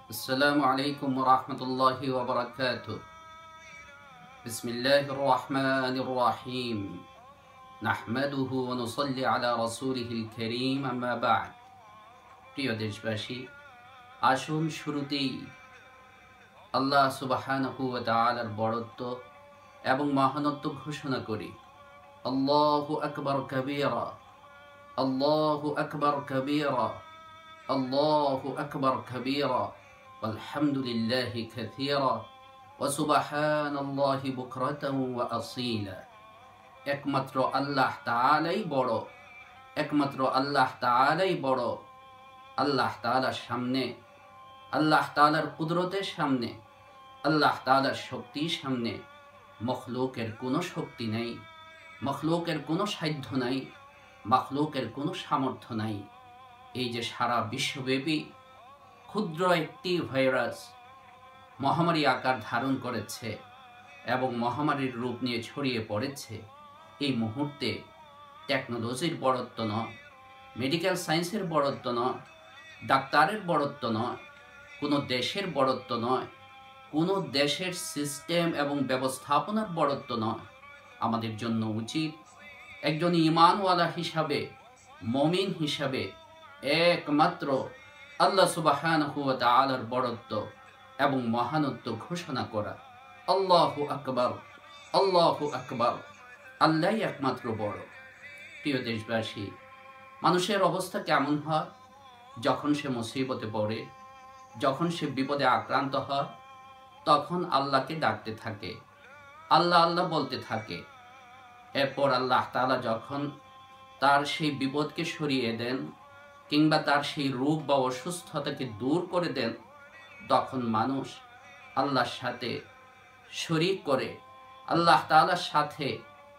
السلام عليكم ورحمة الله وبركاته. بسم الله الرحمن الرحيم. نحمده ونصلي على رسوله الكريم أما بعد. প্রিয় দেশবাসী, আসুন শুরুতেই আল্লাহ সুবহানাহু ওয়া তাআলার বড়ত্ব এবং মহানত্ব ঘোষণা করি। আল্লাহু আকবার কাবীরা, আল্লাহু আকবার কাবীরা, আল্লাহু আকবার কাবীরা, আলহামদুলিল্লাহি কাসীরা ওয়া সুবহানাল্লাহি বুকরাতান ওয়া আসীলা। একমাত্র আল্লাহ তাআলাই বড়, একমাত্র আল্লাহ তাআলাই বড়। আল্লাহ তাআলার সামনে, আল্লাহ তাআলার কুদরতের সামনে, আল্লাহ তাআলার শক্তির সামনে মখলুকের কোনো শক্তি নাই, মখলুকের কোনো সাধ্য নাই, মখলুকের কোনো সামর্থ্য নাই। এই যে সারা বিশ্বব্যাপী ক্ষুদ্র একটি ভাইরাস মহামারী আকার ধারণ করেছে এবং মহামারীর রূপ নিয়ে ছড়িয়ে পড়েছে, এই মুহূর্তে টেকনোলজির বড়ত্ব নয়, মেডিকেল সায়েন্সের বড়ত্ব নয়, ডাক্তারের বড়ত্ব নয়, কোনো দেশের বড়ত্ব নয়, কোনো দেশের সিস্টেম এবং ব্যবস্থাপনার বড়ত্ব নয়। আমাদের জন্য উচিত একজন ঈমানওয়ালা হিসাবে, মুমিন হিসাবে একমাত্র আল্লাহ সুবহানাহু ওয়া তাআলার বড়ত্ব এবং মহানত্ব ঘোষণা করা। আল্লাহু আকবার, আল্লাহু আকবার, আল্লাহই একমাত্র বড়। প্রিয় দেশবাসী, মানুষের অবস্থা কেমন হয় যখন সে মুসিবতে পড়ে, যখন সে বিপদে আক্রান্ত হয়, তখন আল্লাহকে ডাকতে থাকে, আল্লাহ আল্লাহ বলতে থাকে। এরপর আল্লাহ তাআলা যখন তার সেই বিপদকে সরিয়ে দেন কিংবা তার সেই রোগ বা অসুস্থতাকে দূর করে দেন, তখন মানুষ আল্লাহর সাথে শরীক করে, আল্লাহ তাআলার সাথে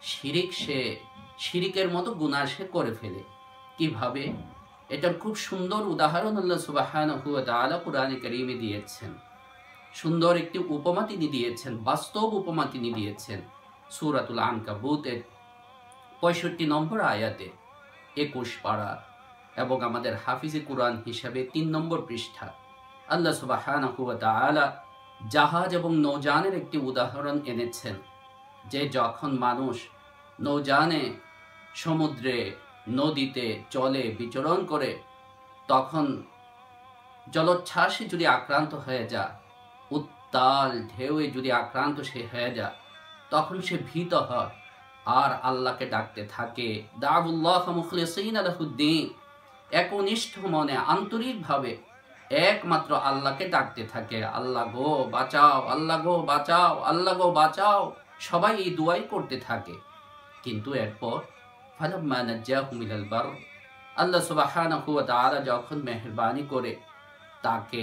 শিরিকের মতো গুনাহ সে করে ফেলে। কিভাবে? এটার খুব সুন্দর উদাহরণ আল্লাহ সুবহানাহু ওয়া তাআলা কুরআনে কারীমে দিয়েছেন। সুন্দর একটি উপমা তিনি দিয়েছেন, বাস্তব উপমা তিনি দিয়েছেন সূরাতুল আনকাবুতের 65 নম্বর আয়াতে, 21 পারা এবং আমাদের হাফিজে কুরআন হিসাবে 3 নম্বর পৃষ্ঠা। আল্লাহ সুবহানাহু ওয়া তাআলা জাহাজ এবং নৌযানের একটি উদাহরণ এনেছেন, যে যখন মানুষ নৌযানে সমুদ্রে, নদীতে, জলে বিচরণ করে, তখন জলোচ্ছ্বাসে যদি আক্রান্ত হয়ে যায়, উত্তাল ঢেউয়ে যদি আক্রান্ত সে হয়ে যায়, তখন সে ভীত হয় আর আল্লাহকে ডাকতে থাকে। দাউল্লাহ মুখলিসিনা লাহুদ্দিন, একনিষ্ঠ মনে আন্তরিকভাবে একমাত্র আল্লাহকে ডাকতে থাকে। আল্লাহ গো বাঁচাও, আল্লাহ গো বাঁচাও, আল্লাহ গো বাঁচাও, সবাই এই দুয়াই করতে থাকে। কিন্তু এরপর ফালাম্মা নাজ্জাহুম ইলাল বারর, আল্লাহ সুবহানাহু ওয়া তাআলা যখন মেহেরবানি করে তাকে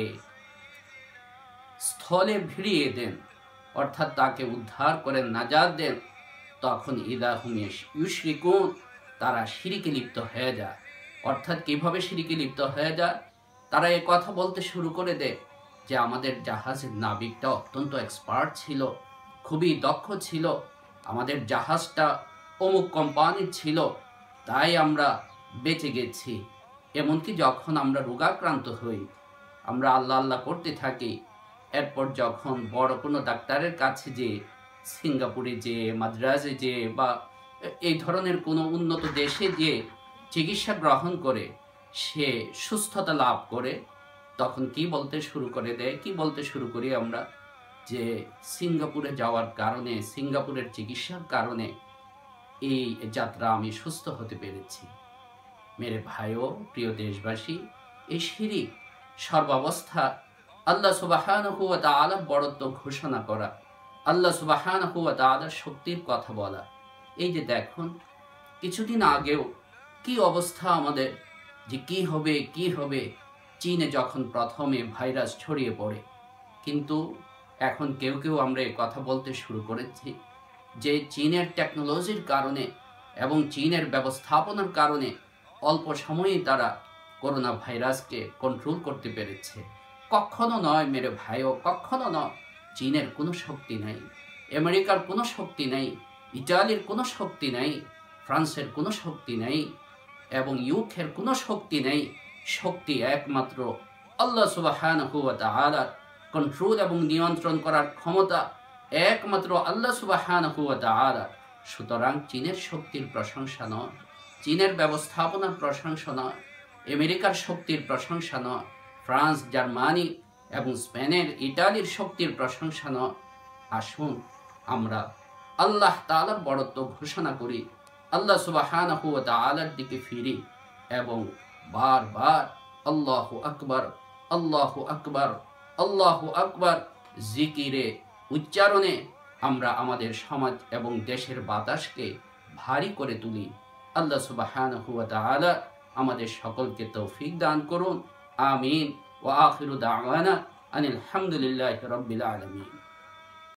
স্থলে ভিড়িয়ে দেন, অর্থাৎ তাকে উদ্ধার করেন, নাজাত দেন, তখন ইযা হুম ইউশরিকুন, তারা শিরকে লিপ্ত হয়ে যায়। অর্থাৎ কিভাবে শিরকে লিপ্ত হয়ে যায়? তারা এই কথা বলতে শুরু করে দেয় যে আমাদের জাহাজের নাবিকটা অত্যন্ত এক্সপার্ট ছিল, খুবই দক্ষ ছিল, আমাদের জাহাজটা অমুক কোম্পানির ছিল, তাই আমরা বেঁচে গেছি। এমনকি যখন আমরা রোগাক্রান্ত হই, আমরা আল্লাহ আল্লাহ করতে থাকি, এরপর যখন বড় কোনো ডাক্তারের কাছে যে, সিঙ্গাপুরে যে, মাদ্রাজে যে বা এই ধরনের কোনো উন্নত দেশে যে চিকিৎসা গ্রহণ করে সে সুস্থতা লাভ করে, তখন কি বলতে শুরু করে দেয়, কি বলতে শুরু করি আমরা, যে সিঙ্গাপুরে যাওয়ার কারণে, সিঙ্গাপুরের চিকিৎসার কারণে এই যাত্রা আমি সুস্থ হতে পেরেছি। মেরে ভাইও, প্রিয় দেশবাসী, এই শিরক সর্বাবস্থা আল্লাহ সুবহানাহু ওয়া তাআলার বড়ত্ব ঘোষণা করা, আল্লাহ সুবহানাহু ওয়া তাআলার শক্তির কথা বলা। এই যে দেখুন, কিছুদিন আগেও কি অবস্থা আমাদের, যে কি হবে কি হবে, চীনে যখন প্রথমে ভাইরাস ছড়িয়ে পড়ে। কিন্তু এখন কেউ কেউ আমরা এই কথা বলতে শুরু করেছি যে চীনের টেকনোলজির কারণে এবং চীনের ব্যবস্থাপনার কারণে অল্প সময়েই তারা করোনা ভাইরাসকে কন্ট্রোল করতে পেরেছে। কখনো নয় মেরে ভাইও, কখনো নয়। চীনের কোনো শক্তি নাই, আমেরিকার কোনো শক্তি নাই, ইটালির কোনো শক্তি নাই, ফ্রান্সের কোনো শক্তি নাই এবং ইউকের কোনো শক্তি নেই। শক্তি একমাত্র আল্লাহ সুবহানাহু ওয়া তাআলার কন্ট্রোল এবং নিয়ন্ত্রণ করার ক্ষমতা একমাত্র আল্লাহ সুবহানাহু ওয়া তাআলার। সুতরাং চীনের শক্তির প্রশংসা নয়, চীনের ব্যবস্থাপনার প্রশংসা নয়, আমেরিকার শক্তির প্রশংসা নয়, ফ্রান্স, জার্মানি এবং স্পেনের, ইটালির শক্তির প্রশংসা নয়। আসুন আমরা আল্লাহ তাআলার বড়ত্ব ঘোষণা করি, আল্লাহ সুবহানাহু ওয়া তাআলার দিকে ফিরি এবং বারবার আল্লাহু আকবার, আল্লাহু আকবার, আল্লাহু আকবার জিকিরে উচ্চারণে আমরা আমাদের সমাজ এবং দেশের বাতাসকে ভারী করে তুলি। আল্লাহ সুবহানাহু ওয়া তাআলা আমাদের সকলকে তৌফিক দান করুন। আমিন। ওয়া আখিরু দাওয়ানা আনিল হামদুলিল্লাহি রাব্বিল আলামিন।